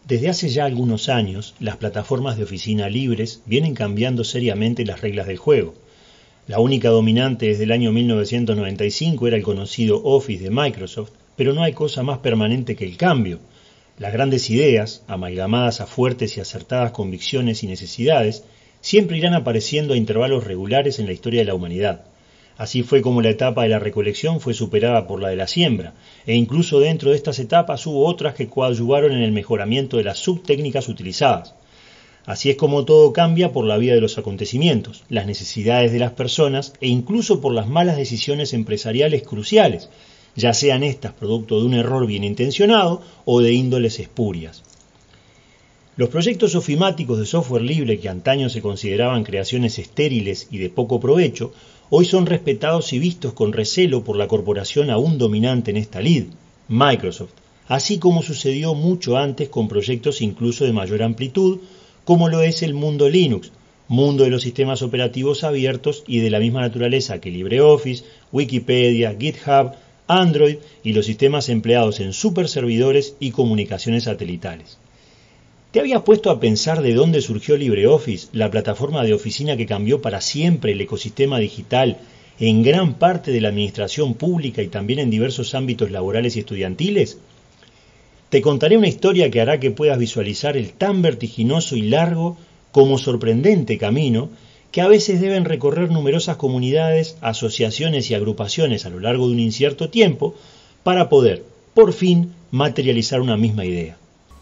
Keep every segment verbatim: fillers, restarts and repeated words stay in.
Desde hace ya algunos años, las plataformas de oficina libres vienen cambiando seriamente las reglas del juego. La única dominante desde el año mil novecientos noventa y cinco era el conocido Office de Microsoft, pero no hay cosa más permanente que el cambio. Las grandes ideas, amalgamadas a fuertes y acertadas convicciones y necesidades, siempre irán apareciendo a intervalos regulares en la historia de la humanidad. Así fue como la etapa de la recolección fue superada por la de la siembra, e incluso dentro de estas etapas hubo otras que coadyuvaron en el mejoramiento de las subtécnicas utilizadas. Así es como todo cambia por la vía de los acontecimientos, las necesidades de las personas e incluso por las malas decisiones empresariales cruciales, ya sean estas producto de un error bien intencionado o de índoles espurias. Los proyectos ofimáticos de software libre que antaño se consideraban creaciones estériles y de poco provecho, hoy son respetados y vistos con recelo por la corporación aún dominante en esta lid, Microsoft, así como sucedió mucho antes con proyectos incluso de mayor amplitud, como lo es el mundo Linux, mundo de los sistemas operativos abiertos y de la misma naturaleza que LibreOffice, Wikipedia, GitHub, Android y los sistemas empleados en superservidores y comunicaciones satelitales. ¿Te habías puesto a pensar de dónde surgió LibreOffice, la plataforma de oficina que cambió para siempre el ecosistema digital en gran parte de la administración pública y también en diversos ámbitos laborales y estudiantiles? Te contaré una historia que hará que puedas visualizar el tan vertiginoso y largo como sorprendente camino que a veces deben recorrer numerosas comunidades, asociaciones y agrupaciones a lo largo de un incierto tiempo para poder, por fin, materializar una misma idea.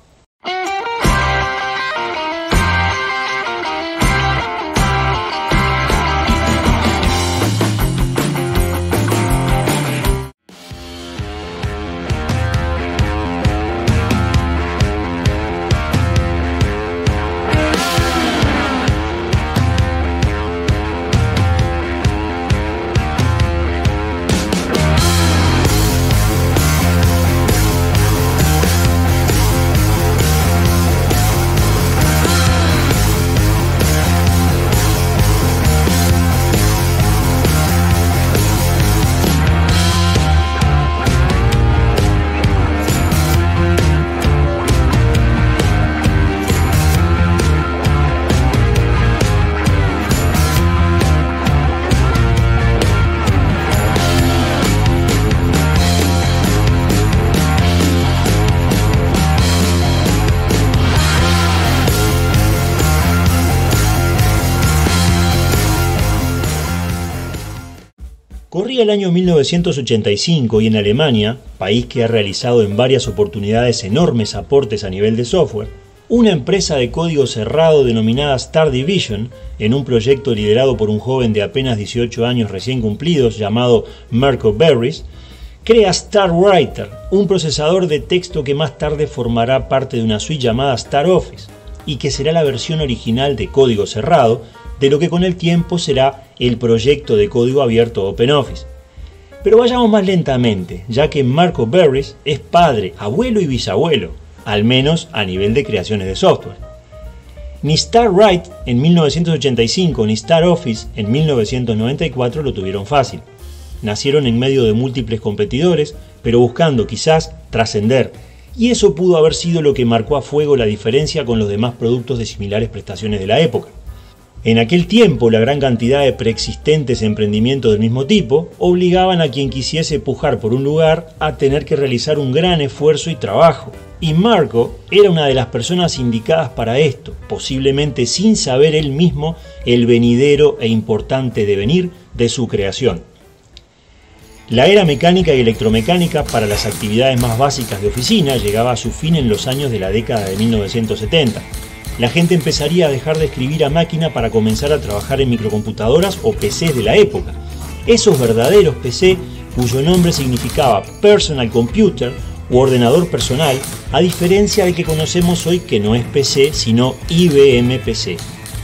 Corría el año mil novecientos ochenta y cinco y en Alemania, país que ha realizado en varias oportunidades enormes aportes a nivel de software, una empresa de código cerrado denominada Star Division, en un proyecto liderado por un joven de apenas dieciocho años recién cumplidos llamado Marco Berries, crea StarWriter, un procesador de texto que más tarde formará parte de una suite llamada StarOffice y que será la versión original de código cerrado de lo que con el tiempo será el proyecto de código abierto OpenOffice. Pero vayamos más lentamente, ya que Marco Berries es padre, abuelo y bisabuelo, al menos a nivel de creaciones de software. Ni StarWrite en mil novecientos ochenta y cinco ni StarOffice en mil novecientos noventa y cuatro lo tuvieron fácil. Nacieron en medio de múltiples competidores, pero buscando quizás trascender, y eso pudo haber sido lo que marcó a fuego la diferencia con los demás productos de similares prestaciones de la época. En aquel tiempo, la gran cantidad de preexistentes emprendimientos del mismo tipo obligaban a quien quisiese pujar por un lugar a tener que realizar un gran esfuerzo y trabajo. Y Marco era una de las personas indicadas para esto, posiblemente sin saber él mismo el venidero e importante devenir de su creación. La era mecánica y electromecánica para las actividades más básicas de oficina llegaba a su fin en los años de la década de mil novecientos setenta. La gente empezaría a dejar de escribir a máquina para comenzar a trabajar en microcomputadoras o P Cs de la época. Esos verdaderos P C, cuyo nombre significaba Personal Computer u ordenador personal, a diferencia del que conocemos hoy que no es P C sino I B M P C.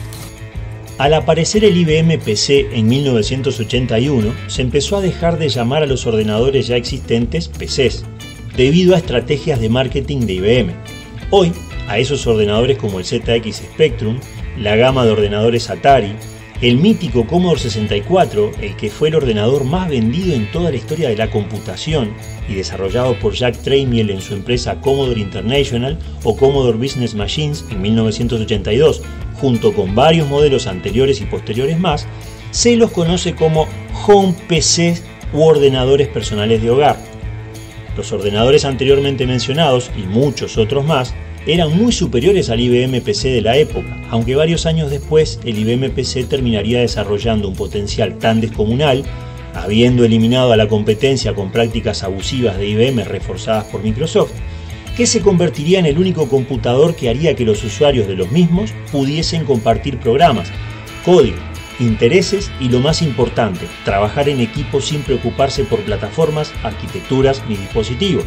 Al aparecer el I B M P C en mil novecientos ochenta y uno, se empezó a dejar de llamar a los ordenadores ya existentes P Cs, debido a estrategias de marketing de I B M. Hoy, a esos ordenadores como el Z X Spectrum, la gama de ordenadores Atari, El mítico Commodore sesenta y cuatro, el que fue el ordenador más vendido en toda la historia de la computación y desarrollado por Jack Tramiel en su empresa Commodore International o Commodore Business Machines en mil novecientos ochenta y dos, junto con varios modelos anteriores y posteriores más, se los conoce como Home P Cs u ordenadores personales de hogar. Los ordenadores anteriormente mencionados y muchos otros más eran muy superiores al I B M P C de la época, aunque varios años después el I B M P C terminaría desarrollando un potencial tan descomunal, habiendo eliminado a la competencia con prácticas abusivas de I B M reforzadas por Microsoft, que se convertiría en el único computador que haría que los usuarios de los mismos pudiesen compartir programas, código, intereses y, lo más importante, trabajar en equipo sin preocuparse por plataformas, arquitecturas ni dispositivos.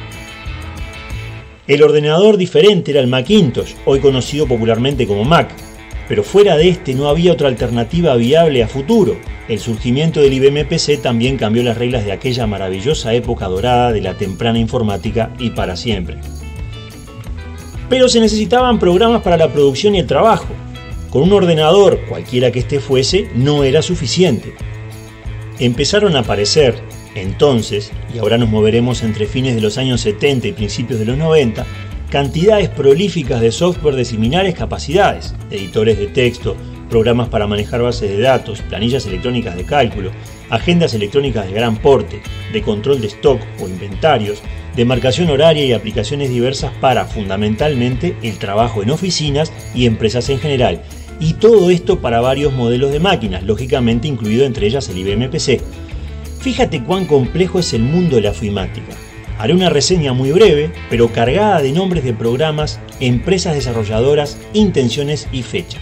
El ordenador diferente era el Macintosh, hoy conocido popularmente como Mac, pero fuera de este no había otra alternativa viable a futuro. El surgimiento del I B M P C también cambió las reglas de aquella maravillosa época dorada de la temprana informática y para siempre. Pero se necesitaban programas para la producción y el trabajo. Con un ordenador, cualquiera que éste fuese, no era suficiente. Empezaron a aparecer, entonces, y ahora nos moveremos entre fines de los años setenta y principios de los noventa, cantidades prolíficas de software de similares capacidades, editores de texto, programas para manejar bases de datos, planillas electrónicas de cálculo, agendas electrónicas de gran porte, de control de stock o inventarios, de marcación horaria y aplicaciones diversas para, fundamentalmente, el trabajo en oficinas y empresas en general, y todo esto para varios modelos de máquinas, lógicamente incluido entre ellas el I B M P C. Fíjate cuán complejo es el mundo de la ofimática. Haré una reseña muy breve, pero cargada de nombres de programas, empresas desarrolladoras, intenciones y fechas.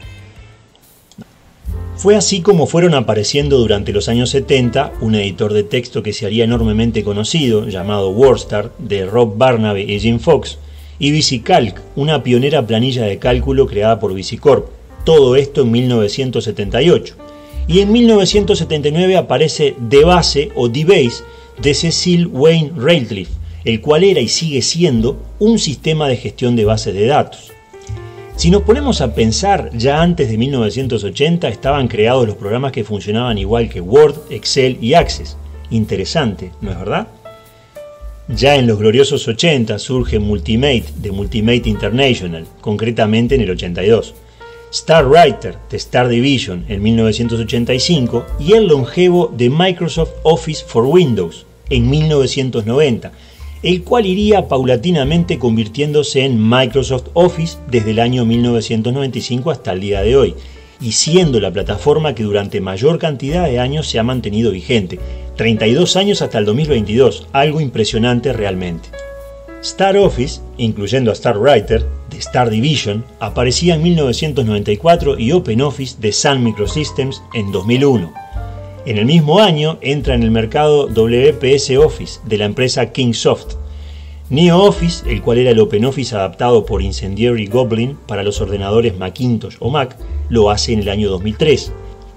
Fue así como fueron apareciendo durante los años setenta un editor de texto que se haría enormemente conocido, llamado WordStar, de Rob Barnaby y Jim Fox, y VisiCalc, una pionera planilla de cálculo creada por VisiCorp. Todo esto en mil novecientos setenta y ocho. Y en mil novecientos setenta y nueve aparece DBase o DBase de Cecil Wayne Ratcliffe, el cual era y sigue siendo un sistema de gestión de bases de datos. Si nos ponemos a pensar, ya antes de mil novecientos ochenta estaban creados los programas que funcionaban igual que Word, Excel y Access. Interesante, ¿no es verdad? Ya en los gloriosos ochenta surge Multimate de Multimate International, concretamente en el ochenta y dos. StarWriter de Star Division en mil novecientos ochenta y cinco y el longevo de Microsoft Office for Windows en mil novecientos noventa, el cual iría paulatinamente convirtiéndose en Microsoft Office desde el año mil novecientos noventa y cinco hasta el día de hoy, y siendo la plataforma que durante mayor cantidad de años se ha mantenido vigente, treinta y dos años hasta el dos mil veintidós, algo impresionante realmente. Star Office, incluyendo a StarWriter, de Star Division, aparecía en mil novecientos noventa y cuatro y OpenOffice de Sun Microsystems en dos mil uno. En el mismo año entra en el mercado W P S Office de la empresa Kingsoft. NeoOffice, el cual era el OpenOffice adaptado por Incendiary Goblin para los ordenadores Macintosh o Mac, lo hace en el año dos mil tres.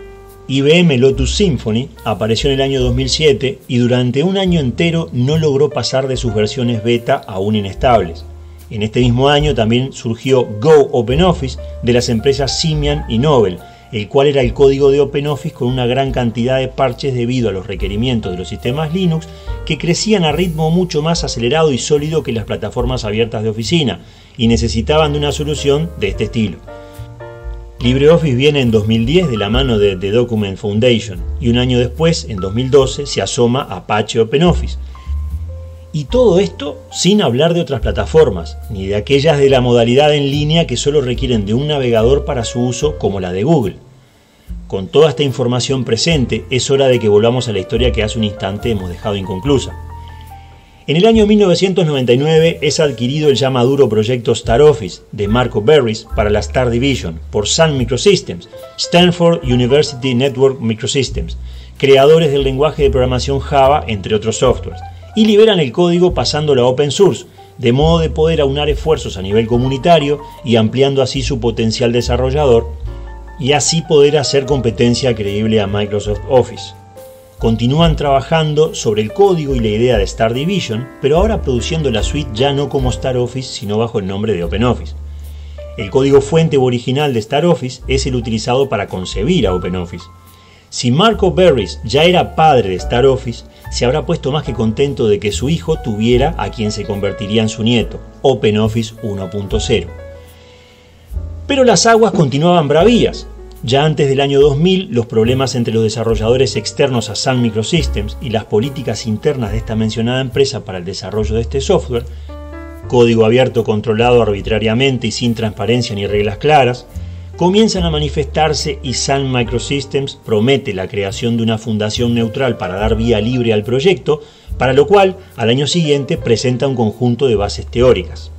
I B M Lotus Symphony apareció en el año dos mil siete y durante un año entero no logró pasar de sus versiones beta aún inestables. En este mismo año también surgió Go OpenOffice de las empresas Symbian y Novell, el cual era el código de OpenOffice con una gran cantidad de parches debido a los requerimientos de los sistemas Linux que crecían a ritmo mucho más acelerado y sólido que las plataformas abiertas de oficina y necesitaban de una solución de este estilo. LibreOffice viene en dos mil diez de la mano de The Document Foundation y un año después, en dos mil doce, se asoma Apache OpenOffice. Y todo esto sin hablar de otras plataformas, ni de aquellas de la modalidad en línea que solo requieren de un navegador para su uso como la de Google. Con toda esta información presente, es hora de que volvamos a la historia que hace un instante hemos dejado inconclusa. En el año mil novecientos noventa y nueve es adquirido el ya maduro proyecto StarOffice de Marco Berries para la Star Division por Sun Microsystems, Stanford University Network Microsystems, creadores del lenguaje de programación Java, entre otros softwares, y liberan el código pasándolo a open source, de modo de poder aunar esfuerzos a nivel comunitario y ampliando así su potencial desarrollador, y así poder hacer competencia creíble a Microsoft Office. Continúan trabajando sobre el código y la idea de Star Division, pero ahora produciendo la suite ya no como StarOffice, sino bajo el nombre de OpenOffice. El código fuente u original de StarOffice es el utilizado para concebir a OpenOffice. Si Marco Berries ya era padre de StarOffice, se habrá puesto más que contento de que su hijo tuviera a quien se convertiría en su nieto, OpenOffice uno punto cero. Pero las aguas continuaban bravías. Ya antes del año dos mil, los problemas entre los desarrolladores externos a Sun Microsystems y las políticas internas de esta mencionada empresa para el desarrollo de este software, código abierto controlado arbitrariamente y sin transparencia ni reglas claras, comienzan a manifestarse y Sun Microsystems promete la creación de una fundación neutral para dar vía libre al proyecto, para lo cual al año siguiente presenta un conjunto de bases teóricas.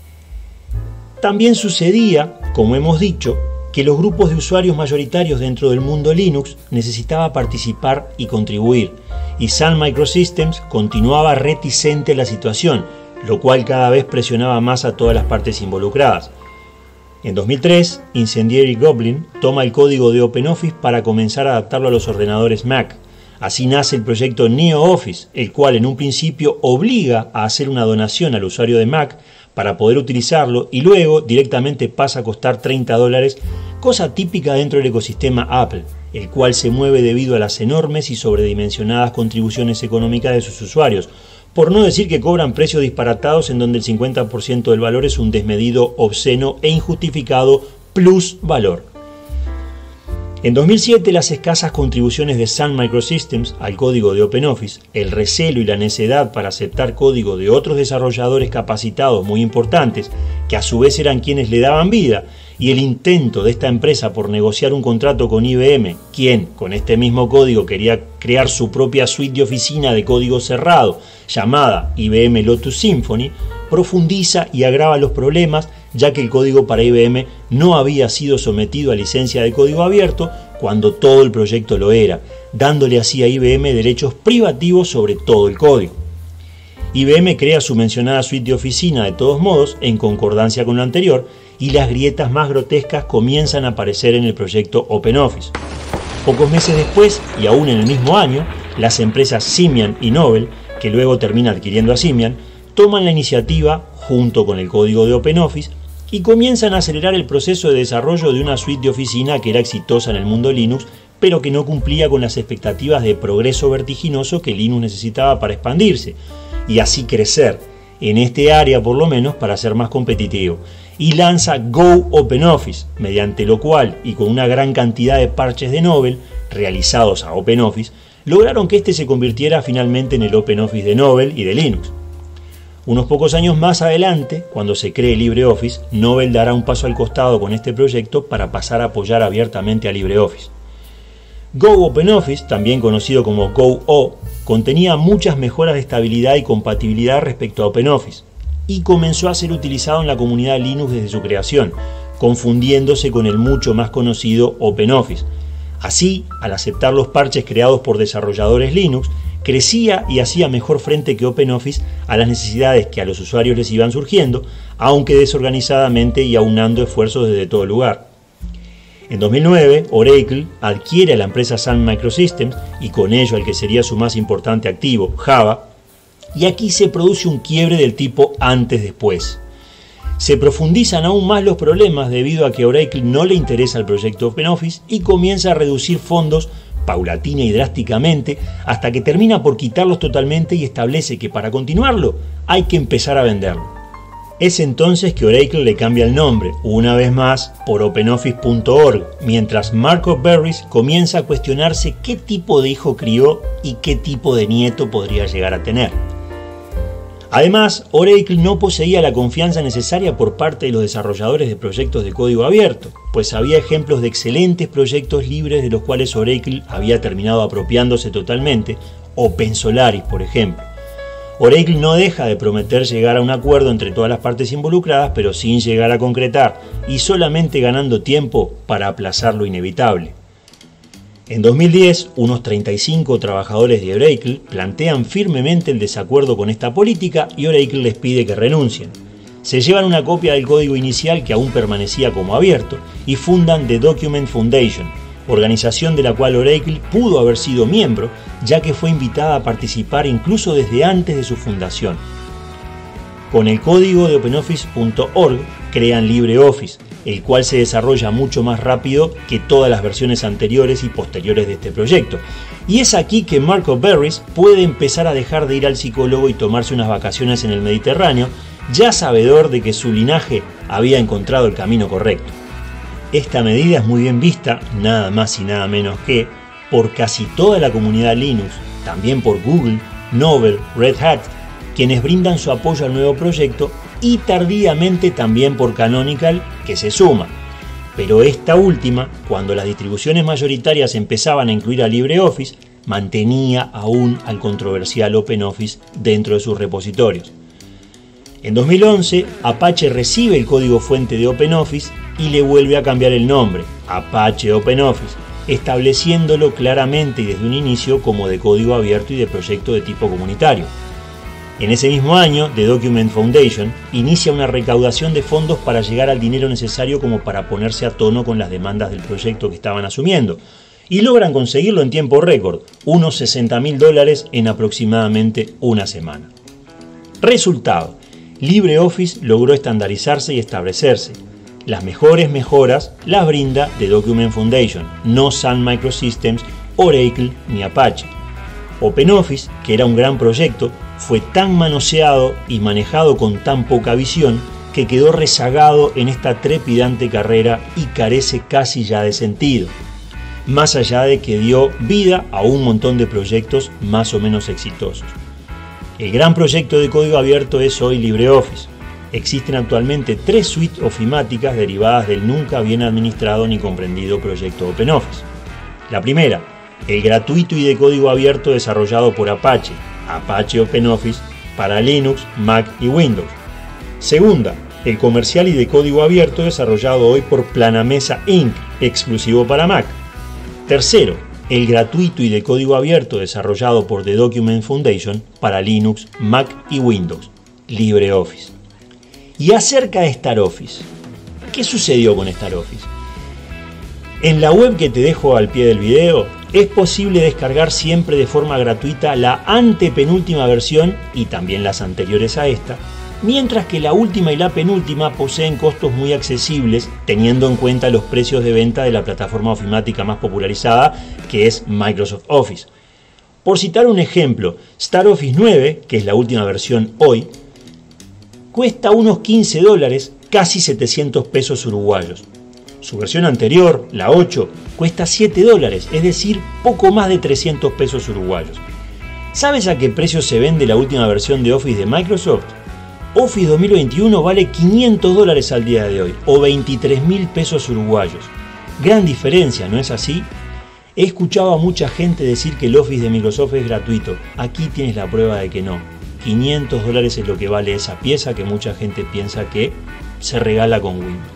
También sucedía, como hemos dicho, que los grupos de usuarios mayoritarios dentro del mundo Linux necesitaba participar y contribuir, y Sun Microsystems continuaba reticente a la situación, lo cual cada vez presionaba más a todas las partes involucradas. En dos mil tres, Incendiary Goblin toma el código de OpenOffice para comenzar a adaptarlo a los ordenadores Mac. Así nace el proyecto NeoOffice, el cual en un principio obliga a hacer una donación al usuario de Mac para poder utilizarlo y luego directamente pasa a costar treinta dólares, cosa típica dentro del ecosistema Apple, el cual se mueve debido a las enormes y sobredimensionadas contribuciones económicas de sus usuarios, por no decir que cobran precios disparatados en donde el cincuenta por ciento del valor es un desmedido, obsceno e injustificado plus valor. En dos mil siete, las escasas contribuciones de Sun Microsystems al código de OpenOffice, el recelo y la necedad para aceptar código de otros desarrolladores capacitados muy importantes, que a su vez eran quienes le daban vida, y el intento de esta empresa por negociar un contrato con I B M, quien con este mismo código quería crear su propia suite de oficina de código cerrado, llamada I B M Lotus Symphony, profundiza y agrava los problemas, ya que el código para I B M no había sido sometido a licencia de código abierto cuando todo el proyecto lo era, dándole así a I B M derechos privativos sobre todo el código. I B M crea su mencionada suite de oficina de todos modos, en concordancia con lo anterior, y las grietas más grotescas comienzan a aparecer en el proyecto OpenOffice. Pocos meses después, y aún en el mismo año, las empresas Symbian y Novell, que luego termina adquiriendo a Symbian, toman la iniciativa, junto con el código de OpenOffice, y comienzan a acelerar el proceso de desarrollo de una suite de oficina que era exitosa en el mundo Linux, pero que no cumplía con las expectativas de progreso vertiginoso que Linux necesitaba para expandirse, y así crecer, en este área por lo menos para ser más competitivo, y lanza Go OpenOffice, mediante lo cual, y con una gran cantidad de parches de Novell realizados a OpenOffice, lograron que este se convirtiera finalmente en el OpenOffice de Novell y de Linux. Unos pocos años más adelante, cuando se cree LibreOffice, Novell dará un paso al costado con este proyecto para pasar a apoyar abiertamente a LibreOffice. Go OpenOffice, también conocido como Go-O, contenía muchas mejoras de estabilidad y compatibilidad respecto a OpenOffice, y comenzó a ser utilizado en la comunidad Linux desde su creación, confundiéndose con el mucho más conocido OpenOffice. Así, al aceptar los parches creados por desarrolladores Linux, crecía y hacía mejor frente que OpenOffice a las necesidades que a los usuarios les iban surgiendo, aunque desorganizadamente y aunando esfuerzos desde todo lugar. En dos mil nueve, Oracle adquiere a la empresa Sun Microsystems y con ello al que sería su más importante activo, Java, y aquí se produce un quiebre del tipo antes-después. Se profundizan aún más los problemas debido a que a Oracle no le interesa el proyecto OpenOffice y comienza a reducir fondos paulatina y drásticamente hasta que termina por quitarlos totalmente y establece que para continuarlo hay que empezar a venderlo. Es entonces que Oracle le cambia el nombre, una vez más, por OpenOffice punto org, mientras Marco Berries comienza a cuestionarse qué tipo de hijo crió y qué tipo de nieto podría llegar a tener. Además, Oracle no poseía la confianza necesaria por parte de los desarrolladores de proyectos de código abierto, pues había ejemplos de excelentes proyectos libres de los cuales Oracle había terminado apropiándose totalmente, OpenSolaris, por ejemplo. Oracle no deja de prometer llegar a un acuerdo entre todas las partes involucradas, pero sin llegar a concretar, y solamente ganando tiempo para aplazar lo inevitable. En dos mil diez, unos treinta y cinco trabajadores de Oracle plantean firmemente el desacuerdo con esta política y Oracle les pide que renuncien. Se llevan una copia del código inicial que aún permanecía como abierto y fundan The Document Foundation, organización de la cual Oracle pudo haber sido miembro, ya que fue invitada a participar incluso desde antes de su fundación. Con el código de OpenOffice punto org crean LibreOffice, el cual se desarrolla mucho más rápido que todas las versiones anteriores y posteriores de este proyecto. Y es aquí que Marco Berries puede empezar a dejar de ir al psicólogo y tomarse unas vacaciones en el Mediterráneo, ya sabedor de que su linaje había encontrado el camino correcto. Esta medida es muy bien vista, nada más y nada menos que, por casi toda la comunidad Linux, también por Google, Novell, Red Hat, quienes brindan su apoyo al nuevo proyecto, y tardíamente también por Canonical, que se suma. Pero esta última, cuando las distribuciones mayoritarias empezaban a incluir a LibreOffice, mantenía aún al controversial OpenOffice dentro de sus repositorios. En dos mil once, Apache recibe el código fuente de OpenOffice y le vuelve a cambiar el nombre, Apache OpenOffice, estableciéndolo claramente y desde un inicio como de código abierto y de proyecto de tipo comunitario. En ese mismo año, The Document Foundation inicia una recaudación de fondos para llegar al dinero necesario como para ponerse a tono con las demandas del proyecto que estaban asumiendo, y logran conseguirlo en tiempo récord, unos sesenta mil dólares en aproximadamente una semana. Resultado: LibreOffice logró estandarizarse y establecerse. Las mejores mejoras las brinda The Document Foundation, no Sun Microsystems, Oracle ni Apache. OpenOffice, que era un gran proyecto, fue tan manoseado y manejado con tan poca visión que quedó rezagado en esta trepidante carrera y carece casi ya de sentido, más allá de que dio vida a un montón de proyectos más o menos exitosos. El gran proyecto de código abierto es hoy LibreOffice. Existen actualmente tres suites ofimáticas derivadas del nunca bien administrado ni comprendido proyecto OpenOffice. La primera, el gratuito y de código abierto desarrollado por Apache, Apache OpenOffice, para Linux, Mac y Windows. Segunda, el comercial y de código abierto desarrollado hoy por Planamesa incorporated, exclusivo para Mac. Tercero, el gratuito y de código abierto desarrollado por The Document Foundation para Linux, Mac y Windows, LibreOffice. Y acerca de StarOffice, ¿qué sucedió con StarOffice? En la web que te dejo al pie del video es posible descargar siempre de forma gratuita la antepenúltima versión y también las anteriores a esta, mientras que la última y la penúltima poseen costos muy accesibles teniendo en cuenta los precios de venta de la plataforma ofimática más popularizada, que es Microsoft Office. Por citar un ejemplo, StarOffice nueve, que es la última versión hoy, cuesta unos quince dólares, casi setecientos pesos uruguayos. Su versión anterior, la ocho, cuesta siete dólares, es decir, poco más de trescientos pesos uruguayos. ¿Sabes a qué precio se vende la última versión de Office de Microsoft? Office dos mil veintiuno vale quinientos dólares al día de hoy, o veintitrés mil pesos uruguayos. Gran diferencia, ¿no es así? He escuchado a mucha gente decir que el Office de Microsoft es gratuito. Aquí tienes la prueba de que no. quinientos dólares es lo que vale esa pieza que mucha gente piensa que se regala con Windows.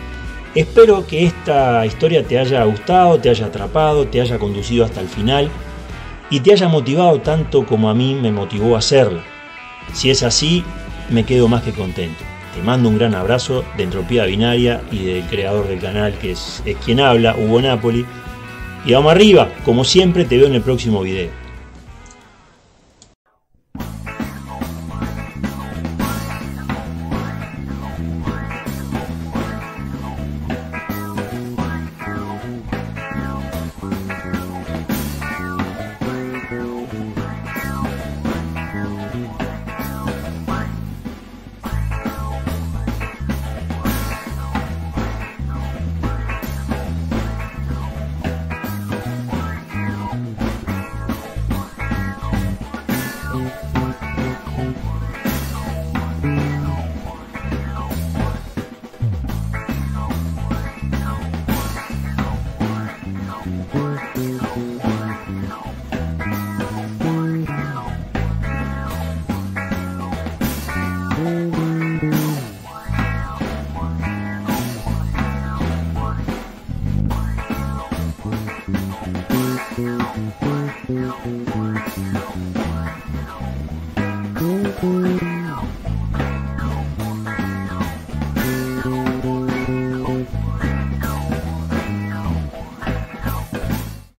Espero que esta historia te haya gustado, te haya atrapado, te haya conducido hasta el final y te haya motivado tanto como a mí me motivó a hacerla. Si es así, me quedo más que contento. Te mando un gran abrazo de Entropía Binaria y del creador del canal, que es, es quien habla, Hugo Napoli. Y vamos arriba, como siempre te veo en el próximo video. Thank you.